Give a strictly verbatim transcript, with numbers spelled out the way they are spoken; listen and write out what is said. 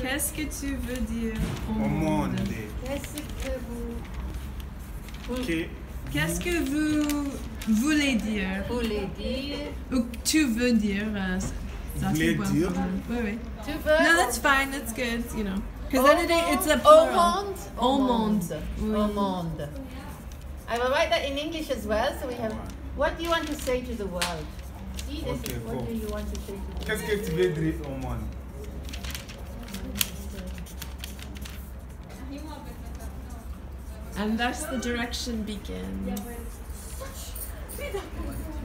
Qu'est-ce que tu veux dire au Au monde? monde. Qu'est-ce que vous Que Qu'est-ce que vous voulez dire? voulez dire? Ou que tu veux dire? euh, ça, Voulez c'est bon. dire? Oui, oui. Tu veux? No, that's fine. That's good. You know, because Au then it, monde? it's a Au plural. monde? Au monde. Oui. Au monde. I will write that in English as well, so we have. What do you want to say to the world? See, this Okay, is what cool. do you want to say to the world? Qu'est-ce que tu veux dire au monde? And thus the direction begins.